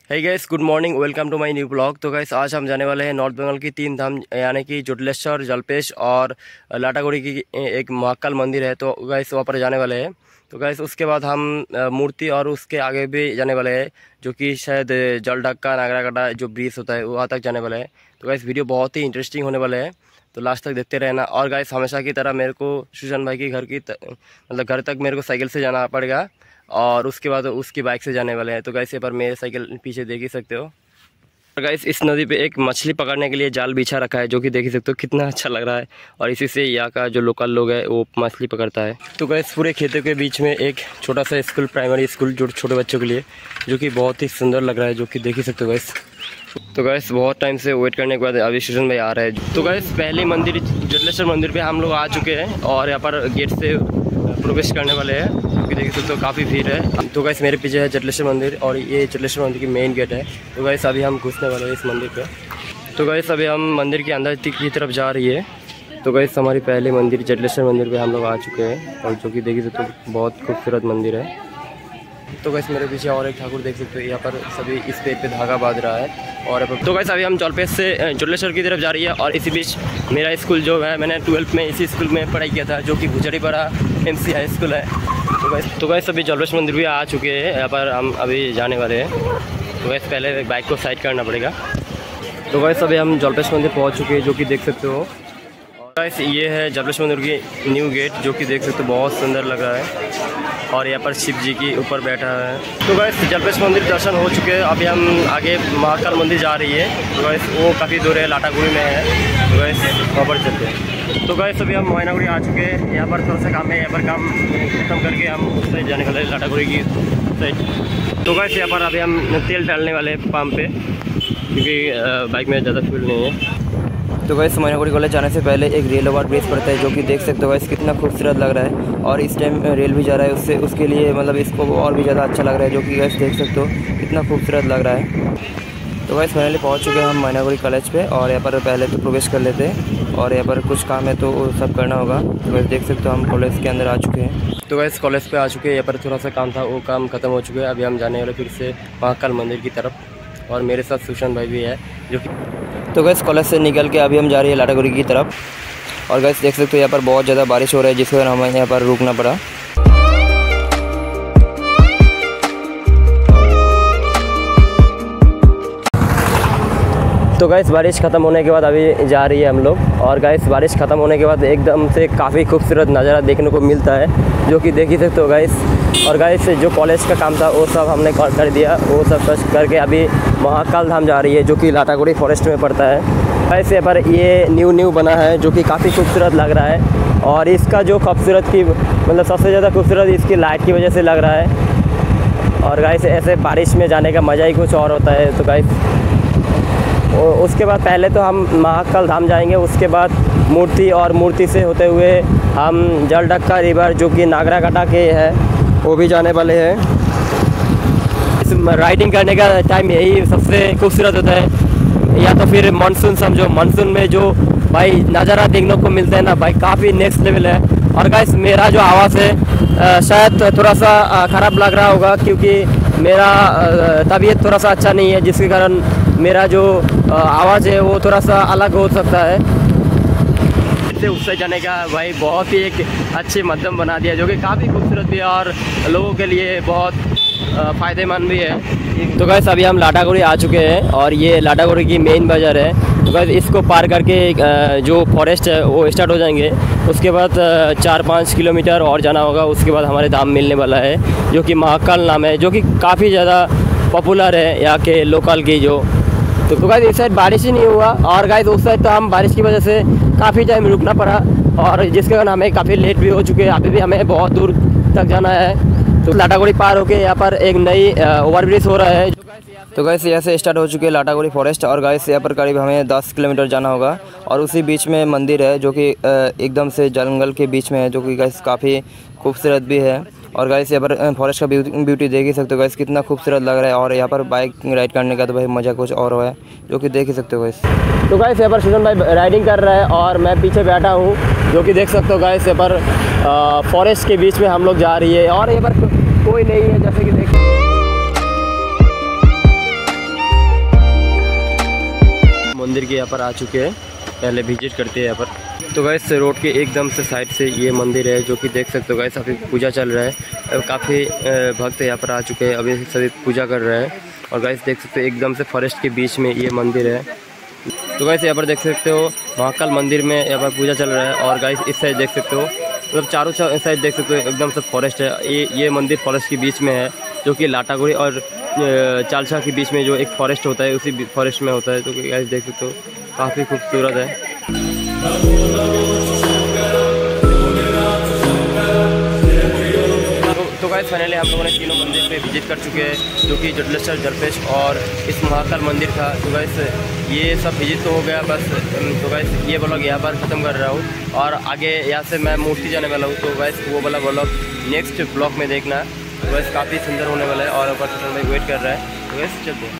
Hey guys, good morning, welcome to my new blog. तो guys आज हम जाने वाले हैं नॉर्थ बंगाल की 3 धाम यानी कि जोटलेश्वर, जलपेश और लाटागुड़ी की एक महाकाल मंदिर है। तो गाइस वहाँ पर जाने वाले हैं। तो गाइस उसके बाद हम मूर्ति और उसके आगे भी जाने वाले हैं, जो कि शायद जलढक्का नागराकाटा जो ब्रिज होता है वहाँ तक जाने वाले हैं। तो गाइस वीडियो बहुत ही इंटरेस्टिंग होने वाले हैं, तो लास्ट तक देखते रहना। और गाइस हमेशा की तरह मेरे को सुशांत भाई के घर की मतलब घर तक मेरे को साइकिल से जाना पड़ेगा और उसके बाद उसकी बाइक से जाने वाले हैं। तो गाइस यहाँ पर मेरे साइकिल पीछे देख ही सकते हो। और गाइस इस नदी पे एक मछली पकड़ने के लिए जाल बिछा रखा है, जो कि देख ही सकते हो कितना अच्छा लग रहा है। और इसी से यहाँ का जो लोकल लोग है वो मछली पकड़ता है। तो गाइस पूरे खेतों के बीच में एक छोटा सा स्कूल, प्राइमरी स्कूल जो छोटे बच्चों के लिए, जो कि बहुत ही सुंदर लग रहा है, जो कि देख ही सकते हो गाइस। तो गाइस बहुत टाइम से वेट करने के बाद अभी सुशांत भाई आ रहे हैं। तो गाइस पहले मंदिर जोटलेश्वर मंदिर पे हम लोग आ चुके हैं और यहाँ पर गेट से प्रवेश करने वाले हैं, क्योंकि देख सकते हो काफ़ी भीड़ है। तो गाइस मेरे पीछे है जोटलेश्वर मंदिर और ये जोटलेश्वर मंदिर की मेन गेट है। तो गाइस अभी हम घुसने वाले हैं इस मंदिर पे। तो गाइस अभी हम मंदिर के अंदर की तरफ जा रही है। तो गाइस हमारी पहले मंदिर जोटलेश्वर मंदिर पे हम लोग आ चुके हैं, और जो कि देख सकते हो बहुत खूबसूरत मंदिर है। तो गाइस मेरे पीछे और एक ठाकुर देख सकते हो, यहाँ पर सभी इस पेड़ पे धागा बांध रहा है। और तो गाइस अभी हम जलपेश से जोटलेश्वर की तरफ जा रही है। और इसी बीच मेरा स्कूल जो है, मैंने 12th में इसी स्कूल में पढ़ाई किया था, जो कि भुजरीपाड़ा MC हाई स्कूल है। तो गाइस अभी जलपेश मंदिर भी आ चुके हैं, यहाँ पर हम अभी जाने वाले हैं। तो गाइस पहले बाइक को साइड करना पड़ेगा। तो गाइस अभी हम जलपेश मंदिर पहुँच चुके हैं, जो कि देख सकते हो। गाइस ये है जलपेश मंदिर की न्यू गेट, जो कि देख सकते हो बहुत सुंदर लग रहा है। और यहाँ पर शिव जी की ऊपर बैठा है। तो गाइस जलपेश मंदिर दर्शन हो चुके हैं, अभी हम आगे महाकाल मंदिर जा रही है। तो गाइस वो काफ़ी दूर है, लाटागुड़ी में है। तो गाइस वहाँ पर चलते हैं। तो गाइस अभी हम मैनागुड़ी आ चुके हैं, यहाँ पर थोड़ा सा काम है, यहाँ पर काम खत्म करके हम उस साइड जाने वाले लाटागुड़ी की साइड। तो गाइस यहाँ पर अभी हम तेल डालने वाले पंप पे, क्योंकि बाइक में ज़्यादा फ्यूल नहीं है। तो गाइस मैनागुड़ी कॉलेज जाने से पहले एक रेल ओवर ब्रिज पड़ता है, जो कि देख सकते हो गाइस कितना खूबसूरत लग रहा है। और इस टाइम रेल भी जा रहा है, उसके लिए मतलब इसको और भी ज़्यादा अच्छा लग रहा है, जो कि गाइस देख सकते हो कितना खूबसूरत लग रहा है। तो गाइस फाइनली पहुंच चुके हैं हम मैनागुड़ी कॉलेज पे, और यहाँ पर पहले तो प्रवेश कर लेते हैं, और यहाँ पर कुछ काम है तो वो सब करना होगा। तो गाइस देख सकते हो हम कॉलेज के अंदर आ चुके हैं। तो गाइस कॉलेज पे आ चुके हैं, यहाँ पर थोड़ा सा काम था, वो काम खत्म हो चुका है। अभी हम जाने वाले फिर से महाकाल मंदिर की तरफ, और मेरे साथ सुशांत भाई भी है, जो कि तो गाइस कॉलेज से निकल के अभी हम जा रही है लाटागुड़ी की तरफ। और गाइस देख सकते हो यहाँ पर बहुत ज़्यादा बारिश हो रहा है, जिसके कारण हमें यहाँ पर रुकना पड़ा। तो गाइस बारिश ख़त्म होने के बाद अभी जा रही है हम लोग। और गाइस बारिश ख़त्म होने के बाद एकदम से काफ़ी खूबसूरत नज़ारा देखने को मिलता है, जो कि देख ही सकते हो गाइस। और गाइस जो कॉलेज का काम था वो सब हमने कर दिया, वो सब करके अभी महाकाल धाम जा रही है, जो कि लाटागुड़ी फॉरेस्ट में पड़ता है। गाइस यहाँ पर ये न्यू बना है, जो कि काफ़ी खूबसूरत लग रहा है। और इसका जो खूबसूरत की मतलब सबसे ज़्यादा खूबसूरत इसकी लाइट की वजह से लग रहा है। और गाइस ऐसे बारिश में जाने का मज़ा ही कुछ और होता है। तो गाइस उसके बाद पहले तो हम महाकाल धाम जाएंगे, उसके बाद मूर्ति, और मूर्ति से होते हुए हम जलढक्का रिवर, जो कि नागराकाटा के है, वो भी जाने वाले हैं। इस राइडिंग करने का टाइम यही सबसे खूबसूरत होता है, या तो फिर मानसून समझो, मानसून में जो भाई नज़ारा देखने को मिलता है ना भाई, काफ़ी नेक्स्ट लेवल है। और गाइस मेरा जो आवाज़ है शायद थोड़ा सा ख़राब लग रहा होगा, क्योंकि मेरा तबीयत थोड़ा सा अच्छा नहीं है, जिसके कारण मेरा जो आवाज़ है वो थोड़ा सा अलग हो सकता है। इससे उससे जाने का भाई बहुत ही एक अच्छे माध्यम बना दिया, जो कि काफ़ी खूबसूरत भी है और लोगों के लिए बहुत फ़ायदेमंद भी है। तो गाइस अभी हम लाटागुड़ी आ चुके हैं, और ये लाटागुड़ी की मेन बाज़ार है। तो गाइस इसको पार करके जो फॉरेस्ट है वो स्टार्ट हो जाएंगे, उसके बाद 4-5 किलोमीटर और जाना होगा, उसके बाद हमारे धाम मिलने वाला है, जो कि महाकाल नाम है, जो कि काफ़ी ज़्यादा पॉपुलर है यहाँ के लोकल की जो। तो गाइस इस साइड बारिश ही नहीं हुआ, और गाइस उस साइड तो हम बारिश की वजह से काफ़ी टाइम रुकना पड़ा, और जिसके कारण हमें काफ़ी लेट भी हो चुके हैं। अभी भी हमें बहुत दूर तक जाना है। तो लाटागुड़ी पार होके यहाँ पर एक नई ओवरब्रिज हो रहा है। तो गाइस यहाँ से स्टार्ट हो चुकी है लाटागुड़ी फॉरेस्ट, और गाइस यहाँ पर करीब हमें 10 किलोमीटर जाना होगा। और उसी बीच में मंदिर है, जो कि एकदम से जंगल के बीच में है, जो कि गाइस काफ़ी खूबसूरत भी है। और गाइस यहाँ पर फॉरेस्ट का ब्यूटी देख ही सकते हो गाइस, कितना खूबसूरत लग रहा है। और यहाँ पर बाइक राइड करने का तो भाई मज़ा कुछ और है, जो कि देख ही सकते हो गाइस। तो गाइस यहाँ पर सुशांत भाई राइडिंग कर रहा है, और मैं पीछे बैठा हूँ, जो कि देख सकते हो गाइस। यहाँ पर फॉरेस्ट के बीच में हम लोग जा रही है, और यहाँ पर कोई नहीं है, जैसे कि देख मंदिर के यहाँ पर आ चुके हैं, पहले विजिट करते हैं यहाँ पर। तो गाइस रोड के एकदम से साइड से ये मंदिर है, जो कि देख सकते हो गाइस अभी पूजा चल रहा है। काफ़ी भक्त यहाँ पर आ चुके हैं, अभी सभी पूजा कर रहे हैं। और गाइस देख सकते हो एकदम से फॉरेस्ट के बीच में ये मंदिर है। तो गाइस यहाँ पर देख सकते हो महाकाल मंदिर में यहाँ पर पूजा चल रहा है। और गाइस इस साइड देख सकते हो, मतलब चारों साइड देख सकते हो एकदम से फॉरेस्ट है। ये मंदिर फॉरेस्ट के बीच में है, जो कि लाटागुड़ी और चालसा के बीच में जो एक फॉरेस्ट होता है, उसी फॉरेस्ट में होता है। तो गाइस देख सकते हो काफ़ी खूबसूरत है। तो गाइस फाइनली हम लोगों ने तीनों मंदिर पे विजिट कर चुके हैं, जो कि जटलेश्वर, जलपेश और इस महाकाल मंदिर था। तो गाइस ये सब विजिट तो हो गया बस। तो गाइस ये ब्लॉग यहाँ पर ख़त्म कर रहा हूँ, और आगे यहाँ से मैं मूर्ति जाने वाला हूँ। तो गाइस वो वाला ब्लॉग नेक्स्ट ब्लॉग में देखना। तो गाइस काफ़ी सुंदर होने वाला है, और ऊपर से वेट कर रहा है। तो गाइस चलते हैं।